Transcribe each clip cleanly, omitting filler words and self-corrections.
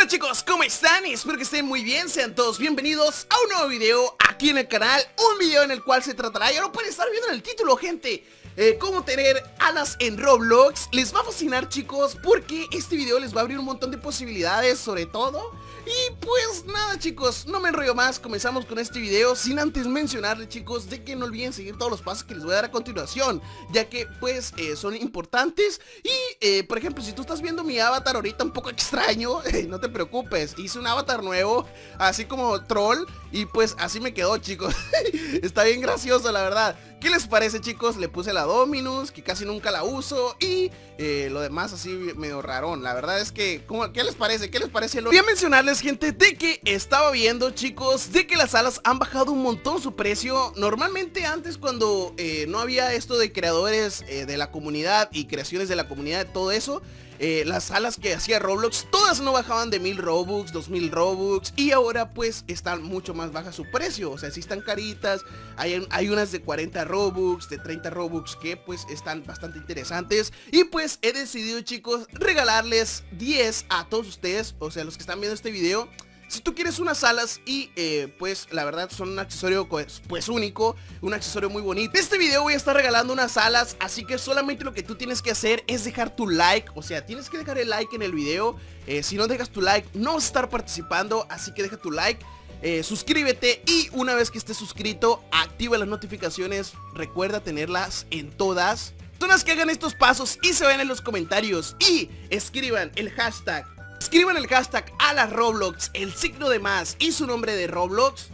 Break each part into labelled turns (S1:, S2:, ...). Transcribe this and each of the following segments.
S1: Hola chicos, ¿cómo están? Espero que estén muy bien, sean todos bienvenidos a un nuevo video aquí en el canal. Un video en el cual se tratará, ya lo pueden estar viendo en el título, gente, cómo tener alas en Roblox. Les va a fascinar, chicos, porque este video les va a abrir un montón de posibilidades, sobre todo. Y pues nada, chicos, no me enrollo más, comenzamos con este video sin antes mencionarles, chicos, de que no olviden seguir todos los pasos que les voy a dar a continuación, ya que pues son importantes. Y por ejemplo, si tú estás viendo mi avatar ahorita un poco extraño, no te preocupes, hice un avatar nuevo, así como troll, y pues así me quedó, chicos. Está bien gracioso, la verdad. ¿Qué les parece, chicos? Le puse la Dominus, que casi nunca la uso, y lo demás así medio rarón. La verdad es que, ¿qué les parece? ¿Qué les parece? Voy a mencionarles, gente, de que estaba viendo, chicos, de que las alas han bajado un montón su precio. Normalmente antes, cuando no había esto de creadores de la comunidad y creaciones de la comunidad, todo eso, las alas que hacía Roblox todas no bajaban de 1000 Robux, 2000 Robux, y ahora pues están mucho más baja su precio. O sea, sí están caritas, hay unas de 40 Robux, de 30 Robux, que pues están bastante interesantes. Y pues he decidido, chicos, regalarles 10 a todos ustedes, o sea, los que están viendo este video. Si tú quieres unas alas y pues la verdad son un accesorio pues único, un accesorio muy bonito. En este video voy a estar regalando unas alas, así que solamente lo que tú tienes que hacer es dejar tu like. O sea, tienes que dejar el like en el video. Si no dejas tu like no vas a estar participando, así que deja tu like. Suscríbete y una vez que estés suscrito, activa las notificaciones. Recuerda tenerlas en todas. Personas que hagan estos pasos y se vayan en los comentarios y escriban el hashtag. Escriban el hashtag #alasRoblox, el signo de más y su nombre de Roblox.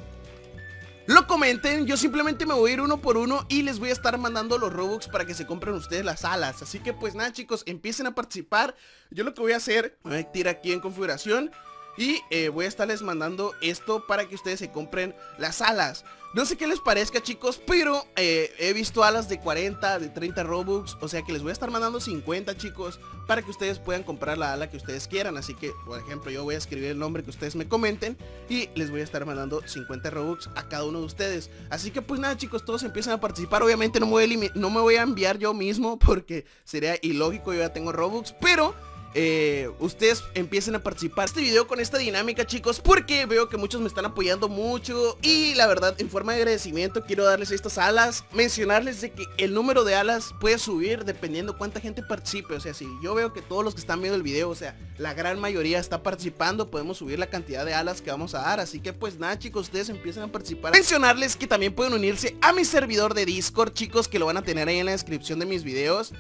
S1: Lo comenten, yo simplemente me voy a ir uno por uno y les voy a estar mandando los Robux para que se compren ustedes las alas. Así que pues nada, chicos, empiecen a participar. Yo lo que voy a hacer, me voy a tirar aquí en configuración y voy a estarles mandando esto para que ustedes se compren las alas. No sé qué les parezca, chicos, pero he visto alas de 40, de 30 Robux. O sea que les voy a estar mandando 50, chicos, para que ustedes puedan comprar la ala que ustedes quieran. Así que, por ejemplo, yo voy a escribir el nombre que ustedes me comenten y les voy a estar mandando 50 Robux a cada uno de ustedes. Así que pues nada, chicos, todos empiezan a participar. Obviamente no me voy a enviar yo mismo porque sería ilógico, yo ya tengo Robux, pero ustedes empiecen a participar este video con esta dinámica, chicos, porque veo que muchos me están apoyando mucho. Y la verdad, en forma de agradecimiento, quiero darles estas alas, mencionarles de que el número de alas puede subir dependiendo cuánta gente participe. O sea, si yo veo que todos los que están viendo el video, o sea, la gran mayoría está participando, podemos subir la cantidad de alas que vamos a dar. Así que pues nada, chicos, ustedes empiezan a participar. Mencionarles que también pueden unirse a mi servidor de Discord, chicos, que lo van a tener ahí en la descripción de mis videos.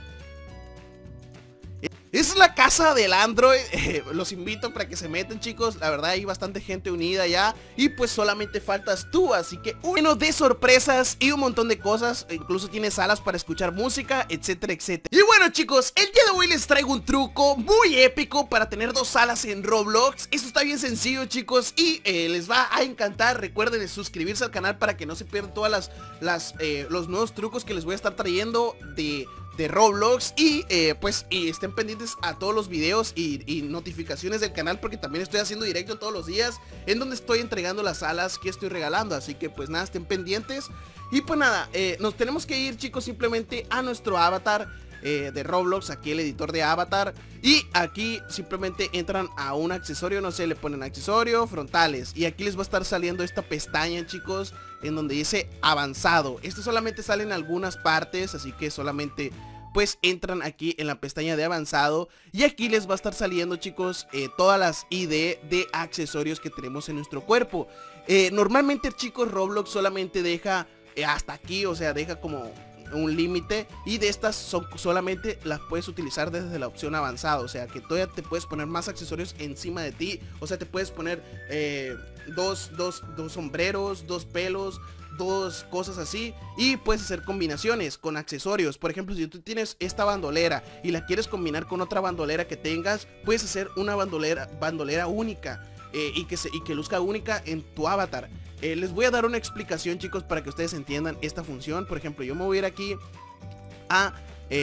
S1: Es la casa del Android. Los invito para que se metan, chicos. La verdad hay bastante gente unida ya. Y pues solamente faltas tú. Así que uno de sorpresas y un montón de cosas. Incluso tienes salas para escuchar música, etcétera, etcétera. Y bueno, chicos, el día de hoy les traigo un truco muy épico para tener 2 salas en Roblox. Esto está bien sencillo, chicos, y les va a encantar. Recuerden suscribirse al canal para que no se pierdan todas los nuevos trucos que les voy a estar trayendo de Roblox. Y pues estén pendientes a todos los videos y notificaciones del canal, porque también estoy haciendo directo todos los días en donde estoy entregando las alas que estoy regalando. Así que pues nada, estén pendientes. Y pues nada, nos tenemos que ir, chicos, simplemente a nuestro avatar de Roblox, aquí el editor de avatar. Y aquí simplemente entran a un accesorio, no sé, le ponen accesorio, frontales, y aquí les va a estar saliendo esta pestaña, chicos, en donde dice avanzado. Esto solamente sale en algunas partes, así que solamente pues entran aquí en la pestaña de avanzado. Y aquí les va a estar saliendo, chicos, todas las ID de accesorios que tenemos en nuestro cuerpo. Normalmente, chicos, Roblox solamente deja hasta aquí, o sea, deja como un límite, y de estas solamente las puedes utilizar desde la opción avanzado. O sea que todavía te puedes poner más accesorios encima de ti. O sea, te puedes poner dos sombreros, 2 pelos, 2 cosas así, y puedes hacer combinaciones con accesorios. Por ejemplo, si tú tienes esta bandolera y la quieres combinar con otra bandolera que tengas, puedes hacer una bandolera única, y que luzca única en tu avatar. Les voy a dar una explicación, chicos, para que ustedes entiendan esta función. Por ejemplo, yo me voy a ir aquí a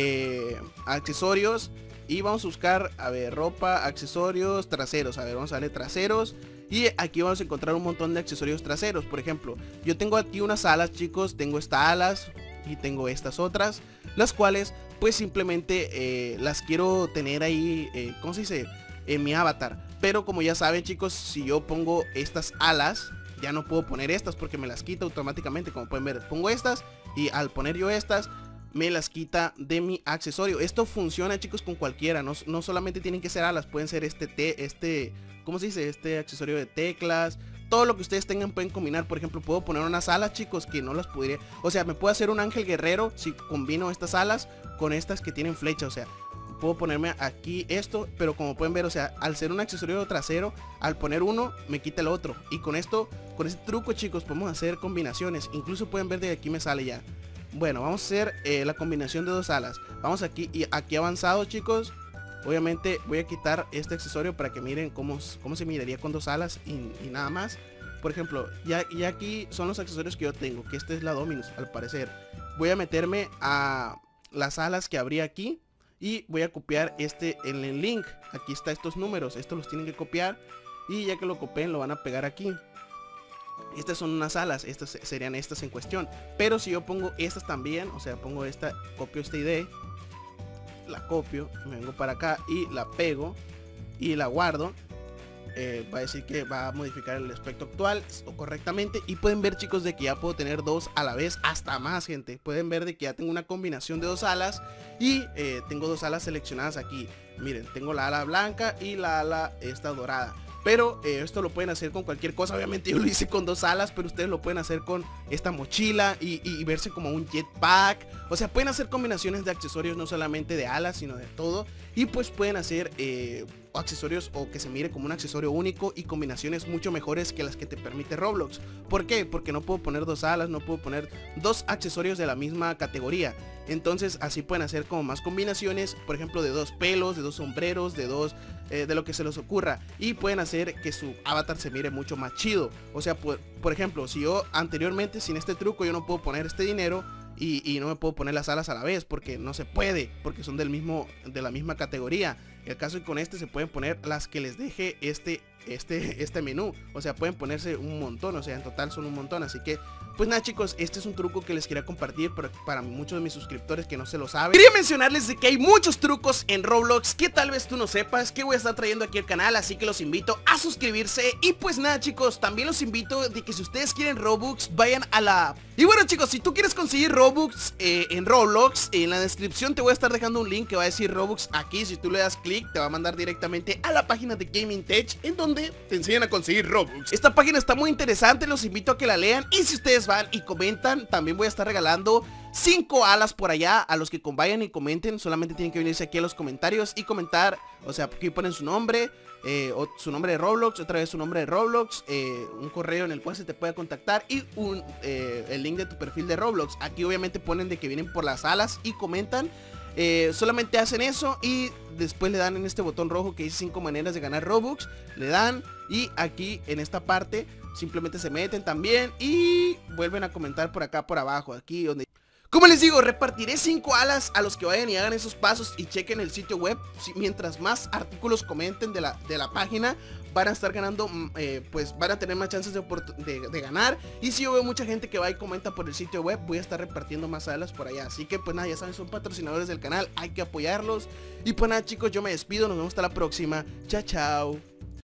S1: accesorios y vamos a buscar, a ver, ropa, accesorios, traseros. A ver, vamos a darle traseros y aquí vamos a encontrar un montón de accesorios traseros. Por ejemplo, yo tengo aquí unas alas, chicos, tengo estas alas y tengo estas otras, las cuales pues simplemente las quiero tener ahí, ¿cómo se dice? en mi avatar. Pero como ya saben, chicos, si yo pongo estas alas, ya no puedo poner estas porque me las quita automáticamente. Como pueden ver, pongo estas y al poner yo estas me las quita de mi accesorio. Esto funciona, chicos, con cualquiera. No solamente tienen que ser alas, pueden ser ¿cómo se dice? Este accesorio de teclas. Todo lo que ustedes tengan pueden combinar. Por ejemplo, puedo poner unas alas, chicos, que no las podría. O sea, me puedo hacer un ángel guerrero si combino estas alas con estas que tienen flecha. O sea, puedo ponerme aquí esto, pero como pueden ver, o sea, al ser un accesorio trasero, al poner uno, me quita el otro. Y con esto, con este truco, chicos, podemos hacer combinaciones. Incluso pueden ver de aquí me sale ya. Bueno, vamos a hacer la combinación de dos alas. Vamos aquí y aquí avanzado, chicos. Obviamente voy a quitar este accesorio para que miren cómo se miraría con dos alas y nada más. Por ejemplo, ya aquí son los accesorios que yo tengo, que esta es la Dominus, al parecer. Voy a meterme a las alas que habría aquí y voy a copiar en el link. Aquí está estos números, estos los tienen que copiar y ya que lo copien lo van a pegar aquí. Estas son unas alas, estas serían estas en cuestión. Pero si yo pongo estas también, o sea, pongo esta, copio esta ID, la copio, me vengo para acá y la pego y la guardo, va a decir que va a modificar el aspecto actual correctamente. Y pueden ver, chicos, de que ya puedo tener dos a la vez, hasta más, gente. Pueden ver de que ya tengo una combinación de dos alas y tengo dos alas seleccionadas aquí. Miren, tengo la ala blanca y la ala esta dorada. Pero esto lo pueden hacer con cualquier cosa. Obviamente yo lo hice con dos alas, pero ustedes lo pueden hacer con esta mochila y verse como un jetpack. O sea, pueden hacer combinaciones de accesorios, no solamente de alas, sino de todo. Y pues pueden hacer accesorios o que se mire como un accesorio único y combinaciones mucho mejores que las que te permite Roblox. ¿Por qué? Porque no puedo poner dos alas, no puedo poner dos accesorios de la misma categoría. Entonces así pueden hacer como más combinaciones, por ejemplo de dos pelos, de dos sombreros, de dos, de lo que se les ocurra. Y pueden hacer que su avatar se mire mucho más chido. O sea, por ejemplo, si yo anteriormente sin este truco yo no puedo poner este dinero y no me puedo poner las alas a la vez porque no se puede, porque son de la misma categoría. En el caso que con este se pueden poner las que les deje este menú. O sea, pueden ponerse un montón, o sea, en total son un montón. Así que, pues nada, chicos, este es un truco que les quería compartir para muchos de mis suscriptores que no se lo saben. Quería mencionarles de que hay muchos trucos en Roblox que tal vez tú no sepas, que voy a estar trayendo aquí al canal, así que los invito a suscribirse. Y pues nada, chicos, también los invito de que si ustedes quieren Robux, vayan a la... Y bueno, chicos, si tú quieres conseguir Robux en Roblox, en la descripción te voy a estar dejando un link que va a decir Robux aquí. Si tú le das clic, te va a mandar directamente a la página de Gaming Tech, en donde te enseñan a conseguir Robux. Esta página está muy interesante, los invito a que la lean. Y si ustedes van y comentan, también voy a estar regalando 5 alas por allá a los que vayan y comenten. Solamente tienen que venirse aquí a los comentarios y comentar. O sea, aquí ponen su nombre, o su nombre de Roblox, otra vez su nombre de Roblox, un correo en el cual se te pueda contactar y el link de tu perfil de Roblox. Aquí obviamente ponen de que vienen por las alas y comentan. Solamente hacen eso y después le dan en este botón rojo que dice 5 maneras de ganar Robux. Le dan y aquí en esta parte simplemente se meten también y vuelven a comentar por acá por abajo, aquí donde... Como les digo, repartiré 5 alas a los que vayan y hagan esos pasos y chequen el sitio web. Mientras más artículos comenten de la página, van a estar ganando, pues van a tener más chances de ganar. Y si yo veo mucha gente que va y comenta por el sitio web, voy a estar repartiendo más alas por allá. Así que pues nada, ya saben, son patrocinadores del canal, hay que apoyarlos. Y pues nada, chicos, yo me despido, nos vemos hasta la próxima. Chao, chao.